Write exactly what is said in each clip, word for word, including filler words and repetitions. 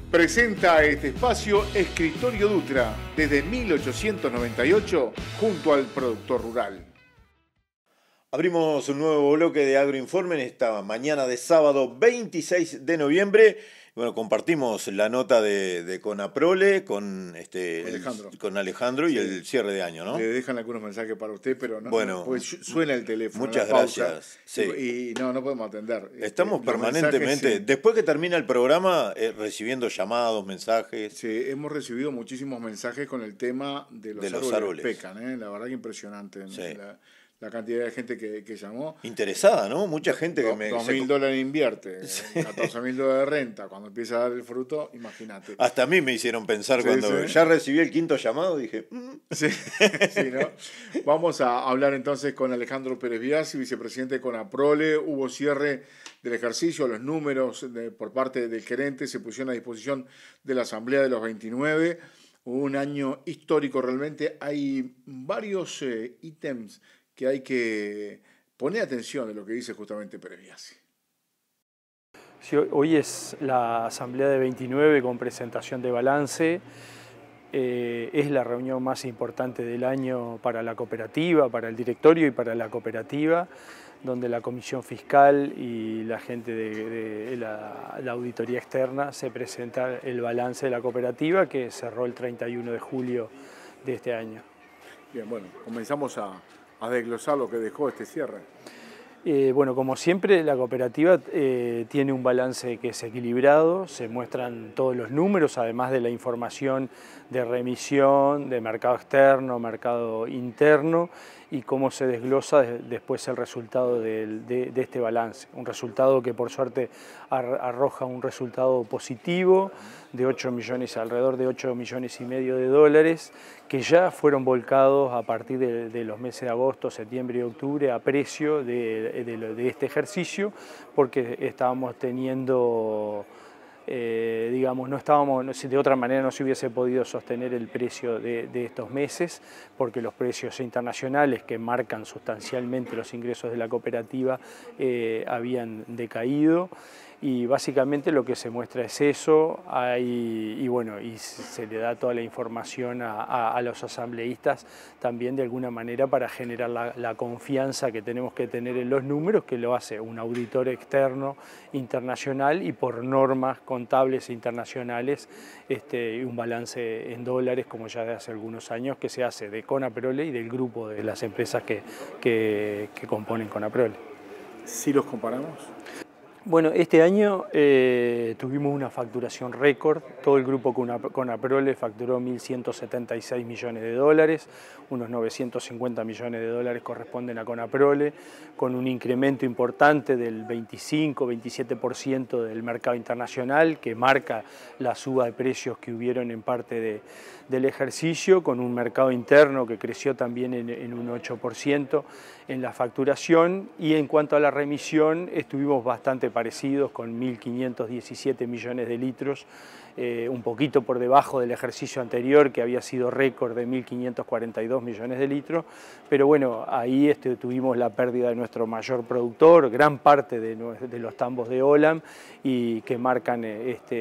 Presenta este espacio Escritorio Dutra, desde mil ochocientos noventa y ocho, junto al productor rural. Abrimos un nuevo bloque de Agroinforme en esta mañana de sábado veintiséis de noviembre. Bueno, compartimos la nota de, de Conaprole con, este, Alejandro. El, con Alejandro y Sí. el cierre de año, ¿no? Le dejan algunos mensajes para usted, pero no, bueno, no pues suena el teléfono. Muchas la pausa, gracias. Sí. Y, y no, no podemos atender. Estamos este, permanentemente, mensajes, después que termina el programa, eh, recibiendo llamados, mensajes. Sí, hemos recibido muchísimos mensajes con el tema de los, de los árboles, árboles. Pecan, ¿eh? La verdad que impresionante. Sí. La, la cantidad de gente que, que llamó. Interesada, ¿no? Mucha gente que Do, me... Dos mil dólares invierte, sí. catorce mil dólares de renta. Cuando empieza a dar el fruto, imagínate. Hasta a mí me hicieron pensar, sí, cuando sí. ya recibí el quinto llamado, dije... Mm. Sí, sí, ¿no? Vamos a hablar entonces con Alejandro Pérez Biasi, vicepresidente de Conaprole. Hubo cierre del ejercicio, los números de, por parte del gerente se pusieron a disposición de la Asamblea de los veintinueve. Un año histórico realmente. Hay varios eh, ítems que hay que poner atención de lo que dice justamente Pérez Biasi. Sí, hoy es la Asamblea de veintinueve con presentación de balance. Eh, es la reunión más importante del año para la cooperativa, para el directorio y para la cooperativa, donde la Comisión Fiscal y la gente de, de la, la auditoría externa se presenta el balance de la cooperativa que cerró el treinta y uno de julio de este año. Bien, bueno, comenzamos a, a desglosar lo que dejó este cierre. Eh, bueno, como siempre, la cooperativa eh, tiene un balance que es equilibrado, se muestran todos los números, además de la información de remisión, de mercado externo, mercado interno, y cómo se desglosa después el resultado de, de, de este balance. Un resultado que por suerte arroja un resultado positivo de ocho millones, alrededor de ocho millones y medio de dólares, que ya fueron volcados a partir de, de los meses de agosto, septiembre y octubre a precio de, de, de este ejercicio, porque estábamos teniendo... Eh, digamos, no estábamos, de otra manera no se hubiese podido sostener el precio de, de estos meses, porque los precios internacionales que marcan sustancialmente los ingresos de la cooperativa eh, habían decaído. Y básicamente lo que se muestra es eso, hay, y bueno, y se le da toda la información a, a, a los asambleístas también de alguna manera para generar la, la confianza que tenemos que tener en los números, que lo hace un auditor externo internacional y por normas contables internacionales, este, un balance en dólares como ya de hace algunos años que se hace de Conaprole y del grupo de las empresas que, que, que componen Conaprole. ¿Si los comparamos? Bueno, este año eh, tuvimos una facturación récord. Todo el grupo Conaprole facturó mil ciento setenta y seis millones de dólares, unos novecientos cincuenta millones de dólares corresponden a Conaprole, con un incremento importante del veinticinco a veintisiete por ciento del mercado internacional, que marca la suba de precios que hubieron en parte de, del ejercicio, con un mercado interno que creció también en, en un ocho por ciento en la facturación, y en cuanto a la remisión estuvimos bastante parecidos con mil quinientos diecisiete millones de litros, eh, un poquito por debajo del ejercicio anterior que había sido récord de mil quinientos cuarenta y dos millones de litros, pero bueno, ahí este, tuvimos la pérdida de nuestro mayor productor, gran parte de, de los tambos de Olam, y que marcan este,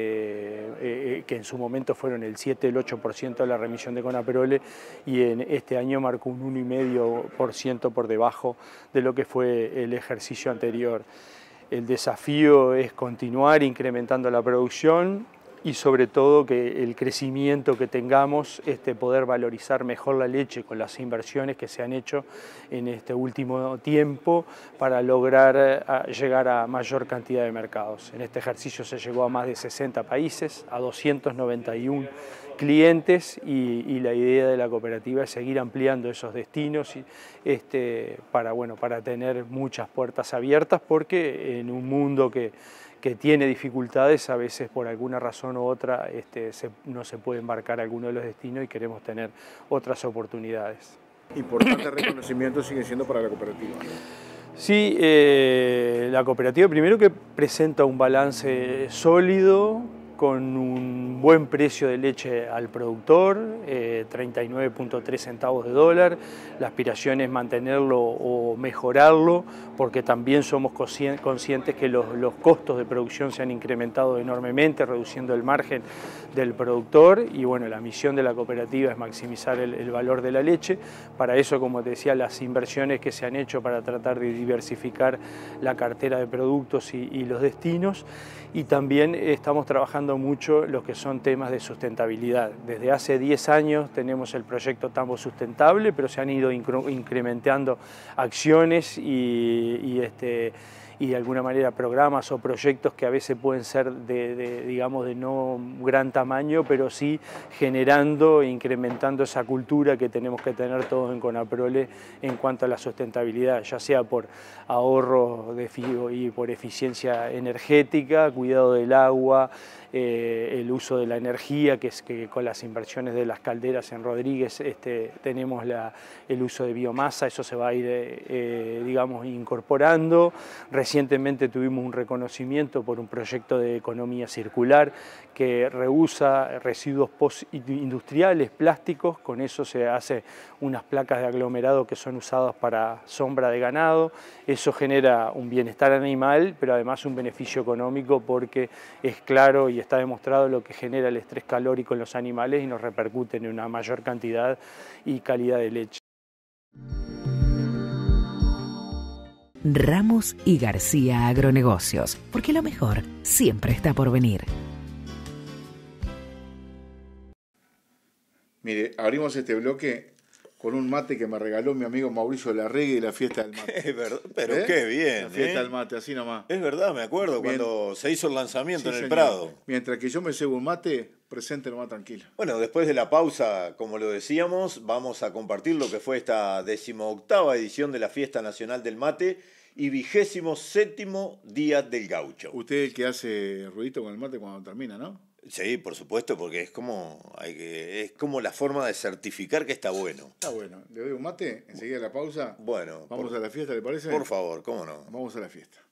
eh, que en su momento fueron el siete, el ocho por ciento de la remisión de Conaprole, y en este año marcó un uno coma cinco por ciento por debajo de lo que fue el ejercicio anterior. El desafío es continuar incrementando la producción y sobre todo que el crecimiento que tengamos, este, poder valorizar mejor la leche con las inversiones que se han hecho en este último tiempo para lograr a llegar a mayor cantidad de mercados. En este ejercicio se llegó a más de sesenta países, a doscientos noventa y uno clientes, y, y la idea de la cooperativa es seguir ampliando esos destinos y, este, para, bueno, para tener muchas puertas abiertas, porque en un mundo que, que tiene dificultades, a veces por alguna razón u otra este, se, no se puede embarcar alguno de los destinos y queremos tener otras oportunidades. Importante reconocimiento sigue siendo para la cooperativa. Sí, eh, la cooperativa primero que presenta un balance sólido, con un buen precio de leche al productor, eh, treinta y nueve punto tres centavos de dólar. La aspiración es mantenerlo o mejorarlo, porque también somos conscientes que los, los costos de producción se han incrementado enormemente, reduciendo el margen del productor, y bueno, la misión de la cooperativa es maximizar el, el valor de la leche. Para eso, como te decía, las inversiones que se han hecho para tratar de diversificar la cartera de productos y, y los destinos, y también estamos trabajando mucho lo que son temas de sustentabilidad. Desde hace diez años tenemos el proyecto Tambo Sustentable, pero se han ido incrementando acciones y, y este y de alguna manera programas o proyectos que a veces pueden ser de, de, digamos, de no gran tamaño, pero sí generando e incrementando esa cultura que tenemos que tener todos en Conaprole en cuanto a la sustentabilidad, ya sea por ahorro de, y por eficiencia energética, cuidado del agua, eh, el uso de la energía, que es que con las inversiones de las calderas en Rodríguez este, tenemos la, el uso de biomasa, eso se va a ir, eh, digamos, incorporando. Recientemente tuvimos un reconocimiento por un proyecto de economía circular que reusa residuos postindustriales, plásticos, con eso se hace unas placas de aglomerado que son usadas para sombra de ganado. Eso genera un bienestar animal, pero además un beneficio económico, porque es claro y está demostrado lo que genera el estrés calórico en los animales y nos repercute en una mayor cantidad y calidad de leche. Ramos y García Agronegocios, porque lo mejor siempre está por venir. Mire, abrimos este bloque con un mate que me regaló mi amigo Mauricio Larregui de la fiesta del mate. Es verdad, pero ¿Eh? qué bien. La fiesta ¿eh? del mate, así nomás. Es verdad, me acuerdo Bien. Cuando se hizo el lanzamiento Sí, en el señor. Prado. Mientras que yo me cebo un mate, presente nomás tranquilo. Bueno, después de la pausa, como lo decíamos, vamos a compartir lo que fue esta decimoctava edición de la Fiesta Nacional del Mate y vigésimo séptimo Día del Gaucho. Usted es el que hace ruidito con el mate cuando termina, ¿no? Sí, por supuesto, porque es como, hay que, es como la forma de certificar que está bueno. Está bueno. Le doy un mate, enseguida la pausa. Bueno, Vamos por, a la fiesta, ¿le parece? por favor, cómo no. Vamos a la fiesta.